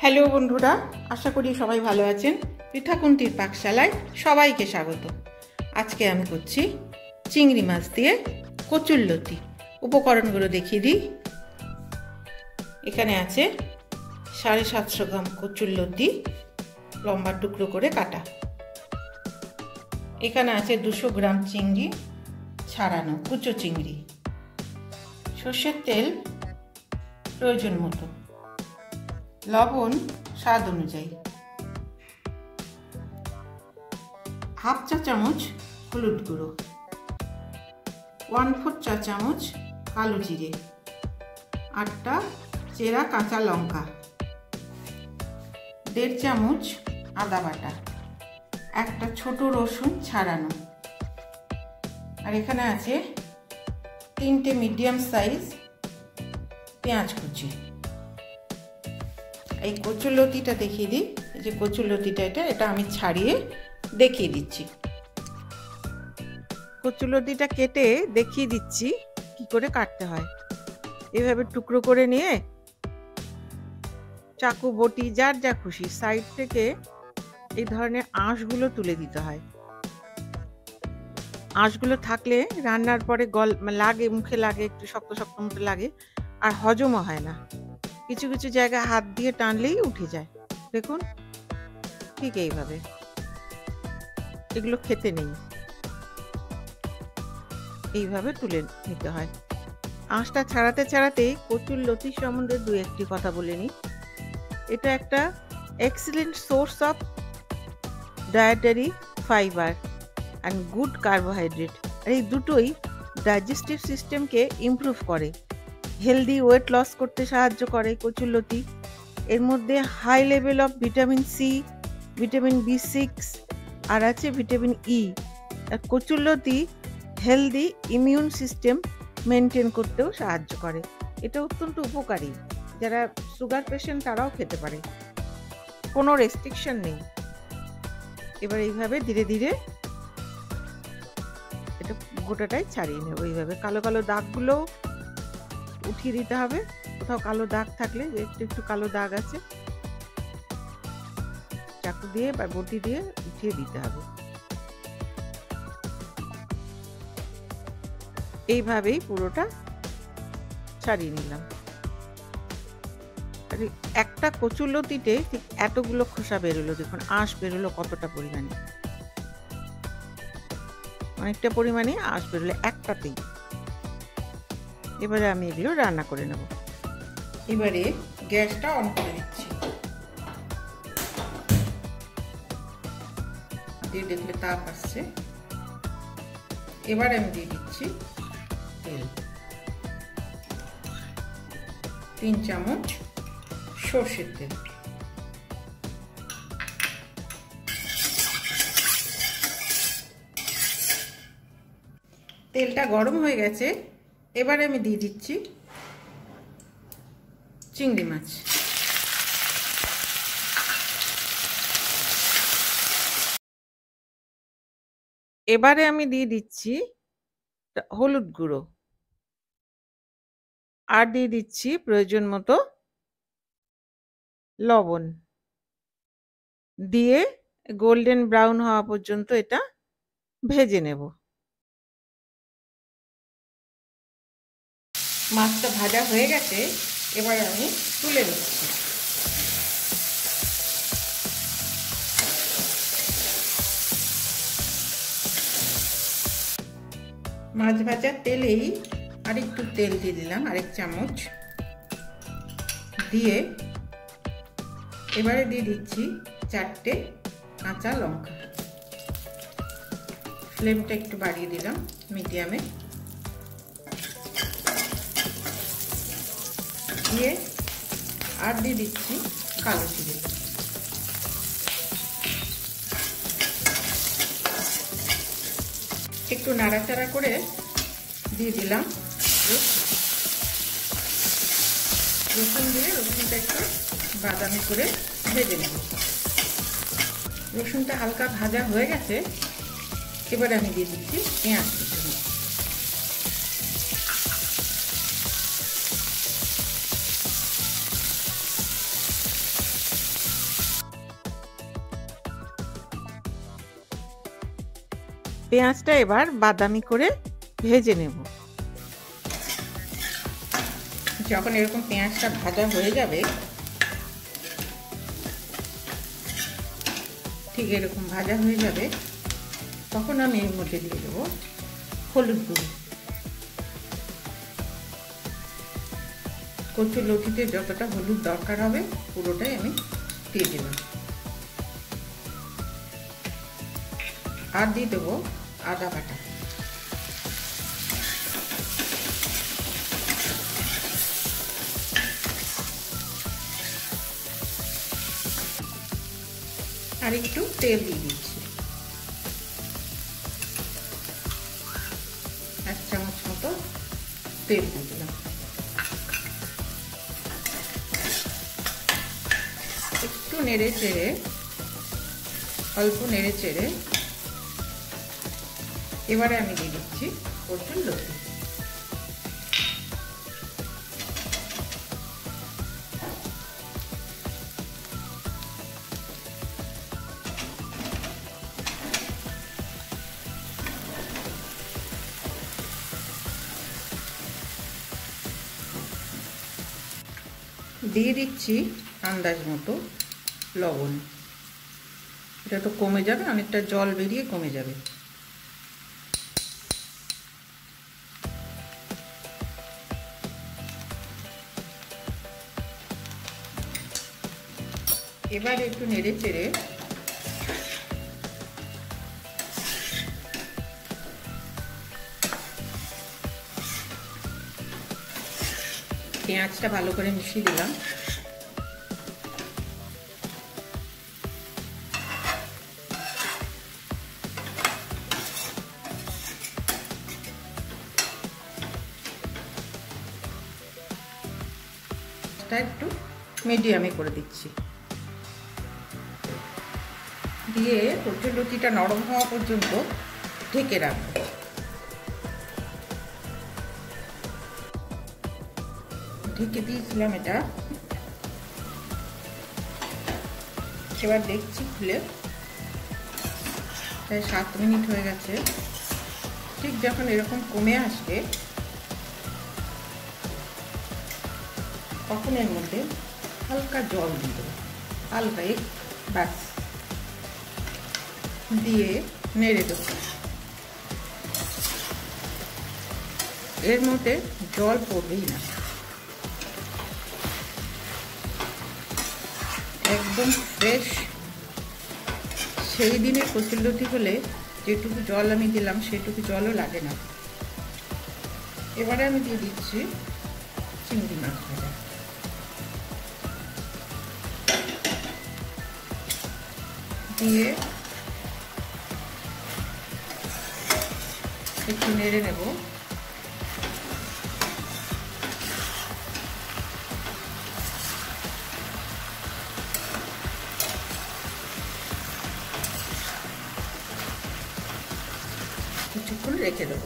Hello বন্ধুরা, আশা করি সবাই ভালো আছেন। পৃথাকুন্তির পাকশালায় সবাইকে স্বাগত। আজকে আমি করছি চিংড়ি মাছ দিয়ে কচুরলতি। উপকরণগুলো দেখিয়ে দিই। এখানে আছে 750 গ্রাম কচুরলতি, লম্বা টুকরো করে কাটা। এখানে আছে 200 গ্রাম চিংড়ি ছাড়ানো, কুচো চিংড়ি। সর্ষের তেল প্রয়োজন মতো, লবণ স্বাদ অনুযায়ী, হাফ চা চামচ হলুদ গুঁড়ো, 1/4 চা চামচ কালো জিরে, 8টা চেরা কাঁচা লঙ্কা, 1.5 চামচ আদা বাটা, একটা ছোট রসুন ছাড়ানো, আর এখানে আছে 3টে মিডিয়াম সাইজ পেঁয়াজ কুচি। এই কচুরলতিটা দেখিয়ে দিই। এই যে কচুরলতিটা, এটা আমি ছাড়িয়ে দেখিয়ে দিচ্ছি। কচুরলতিটা কেটে দেখিয়ে দিচ্ছি কি করে কাটতে হয়। এভাবে টুকরো করে নিয়ে চাকু বটি যার যা খুশি সাইড থেকে এই ধরনের আঁশগুলো তুলে দিতে হয়। আঁশগুলো থাকলে রান্নার পরে লাগে, মুখে লাগে, একটু শক্ত শক্ত মতো লাগে, আর হজমও হয় না। কিছু কিছু জায়গায় হাত দিয়ে টানলেই উঠে যায়। দেখুন, ঠিক এইভাবে। এগুলো খেতে নেই, এইভাবে তুলে নিতে হয়। আঁশটা ছাড়াতে ছাড়াতেই কচুরলতি সম্বন্ধে 2-1টি কথা বলে নিই। এটা একটা excellent source of dietary fibre and good carbohydrate. আর এই দুটোই ডাইজেস্টিভ সিস্টেমকে ইমপ্রুভ করে, হেলদি ওয়েট লস করতে সাহায্য করে কচুরলতি। এর মধ্যে high level of vitamin C, vitamin B6 আর আছে ভিটামিন ই। আর কচুরলতি হেলদি ইমিউন সিস্টেম মেনটেন করতেও সাহায্য করে। এটা অত্যন্ত উপকারী। যারা সুগার পেশেন্ট তারাও খেতে পারে, কোনো রেস্ট্রিকশন নেই। এবার এইভাবে ধীরে ধীরে এটা গোটাটাই ছাড়িয়ে নেব। এইভাবে কালো কালো দাগগুলো উঠিয়ে দিতে হবে। কোথাও কালো দাগ থাকলে, একটু একটু কালো দাগ আছে, চাকু দিয়ে বা বটি দিয়ে উঠিয়ে দিতে হবে। এইভাবেই পুরোটা ছাড়িয়ে নিলাম। একটা কচুরলতিতে ঠিক এতগুলো খোসা বেরোলো। দেখুন আঁশ বেরোলো কতটা পরিমাণে, অনেকটা পরিমাণে আঁশ বেরোলো একটাতেই। এবারে আমি এগুলো রান্না করে নেব। এবারে গ্যাসটা অন করে দিচ্ছি। দিয়ে দেখলে তাপ আসছে। এবার আমি দিয়ে দিচ্ছি তেল, 3 চামচ সর্ষের তেল। তেলটা গরম হয়ে গেছে। এবারে আমি দিয়ে দিচ্ছি চিংড়ি মাছ। এবারে আমি দিয়ে দিচ্ছি হলুদ গুঁড়ো, আর দিয়ে দিচ্ছি প্রয়োজন মতো লবণ। দিয়ে গোল্ডেন ব্রাউন হওয়া পর্যন্ত এটা ভেজে নেব। মাছটা ভাজা হয়ে গেছে। এবার আমি তুলে নিচ্ছি। মাছ ভাজার তেলেই আরেকটু তেল দিয়ে দিলাম, 1 চামচ দিয়ে এবারে দিয়ে দিচ্ছি 4টে কাঁচা লঙ্কা। ফ্লেমটা একটু বাড়িয়ে দিলাম মিডিয়ামে। দিয়ে আর দিয়ে দিচ্ছি কালো জিরে। একটু নাড়াচাড়া করে দিয়ে দিলাম রসুন। দিয়ে রসুনটা একটু বাদামি করে ভেজে নেব। রসুনটা হালকা ভাজা হয়ে গেছে। এবারে আমি দিয়ে দিচ্ছি পেঁয়াজ কুচি। পেঁয়াজটা এবার বাদামি করে ভেজে নেব। যখন এরকম পেঁয়াজটা ভাজা হয়ে যাবে, ঠিক এরকম ভাজা হয়ে যাবে, তখন আমি এর মধ্যে দিয়ে দেবো হলুদ গুঁড়ো। কচুর লতিতে যতটা হলুদ দরকার হবে পুরোটাই আমি দিয়ে দিলাম। আর দিয়ে দেবো আদা বাটা। আর একটু তেল দিয়ে দিচ্ছি, 1 চামচ মতো তেল দিয়ে দিলাম। একটু নেড়ে চেড়ে, অল্প নেড়ে চেড়ে এবারে আমি দিয়ে দিচ্ছি কচুর লতি। দিয়ে দিচ্ছি আন্দাজ মতো লবণ। এটা তো কমে যাবে, অনেকটা জল বেরিয়ে কমে যাবে। এবার একটু নেড়ে চেড়ে পেঁয়াজটা ভালো করে মিশিয়ে দিলাম। একটু মিডিয়ামে করে দিচ্ছি, দিয়ে কচুর লতিটা নরম হওয়া পর্যন্ত ঢেকে রাখবো। ঢেকে দিয়েছিলাম এটা, এবার দেখছি খুলে, প্রায় 7 মিনিট হয়ে গেছে। ঠিক যখন এরকম কমে আসবে তখন এর মধ্যে হালকা জল দিয়ে দেবো, হালকা ব্যাস দিয়ে নেড়ে দেবো। এর মধ্যে জল পড়বেই না, একদম ফ্রেশ সেই দিনের কচুর লতি হলে যেটুকু জল আমি দিলাম সেটুকু জলও লাগে না। এবারে আমি দিয়ে দিচ্ছি চিংড়ি মাছ ভাজা। দিয়ে একটু নেড়ে নেব। কিছুক্ষণ রেখে দেবো,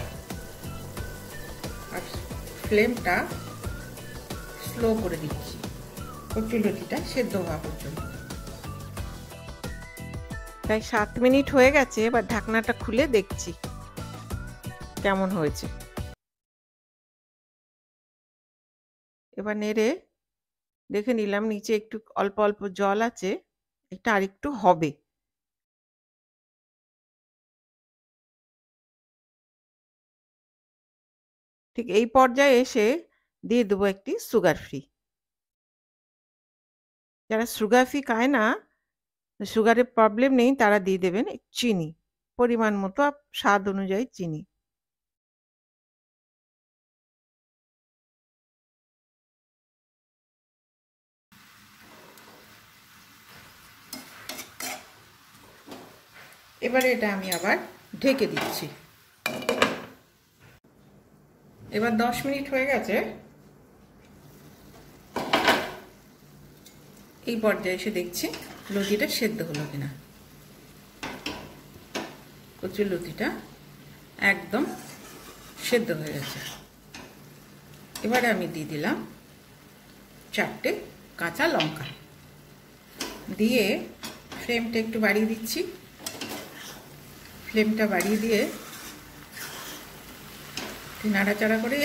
আর ফ্লেমটা স্লো করে দিচ্ছি কচুর লতিটা সেদ্ধ হওয়া পর্যন্ত। প্রায় 7 মিনিট হয়ে গেছে, এবার ঢাকনাটা খুলে দেখছি কেমন হয়েছে। এবার নেড়ে দেখে নিলাম নিচে একটু অল্প অল্প জল আছে, এটা আরেকটু হবে। ঠিক এই পর্যায়ে এসে দিয়ে দেবো একটি সুগার ফ্রি। যারা সুগার ফ্রি খায় না, সুগারের প্রবলেম নেই, তারা দিয়ে দেবেন চিনি, পরিমাণ মতো স্বাদ অনুযায়ী চিনি। এবারে এটা আমি আবার ঢেকে দিচ্ছি। এবার 10 মিনিট হয়ে গেছে। এই পর্যায়ে এসে দেখছি লতিটা সেদ্ধ হলো কিনা। কচুর লতিটা একদম সেদ্ধ হয়ে গেছে। এবারে আমি দিয়ে দিলাম 4টে কাঁচা লঙ্কা, দিয়ে ফ্লেমটা একটু বাড়িয়ে দিচ্ছি। ফ্লেমটা বাড়িয়ে দিয়ে নাড়াচাড়া করে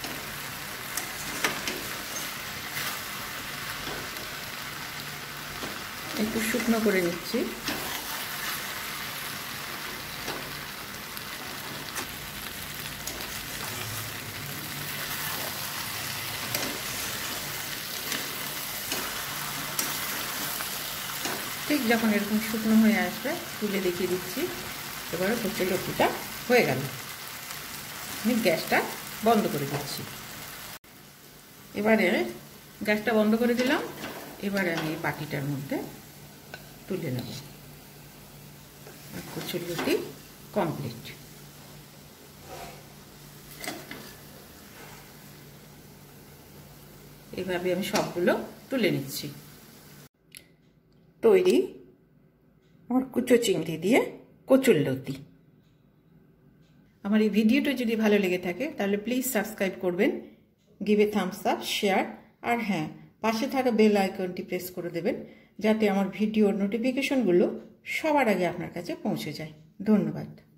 একটু শুকনো করে নিচ্ছি। ঠিক যখন এরকম শুকনো হয়ে আসবে তুলে দেখিয়ে দিচ্ছি। এবারে কচুরলতিটা হয়ে গেল। আমি গ্যাসটা বন্ধ করে দিচ্ছি। এবারে গ্যাসটা বন্ধ করে দিলাম। এবারে আমি এই বাটিটার মধ্যে তুলে নেব। আর কচুরলতি কমপ্লিট। এইভাবে আমি সবগুলো তুলে নিচ্ছি। তৈরি আমার কুচো চিংড়ি দিয়ে কচুরলতি। আমার এই ভিডিওটা যদি ভালো লেগে থাকে তাহলে প্লিজ সাবস্ক্রাইব করবেন, give a thumbs up, share, আর হ্যাঁ, পাশে থাকা বেল আইকনটি প্রেস করে দেবেন যাতে আমার ভিডিওর নোটিফিকেশনগুলো সবার আগে আপনার কাছে পৌঁছে যায়। ধন্যবাদ।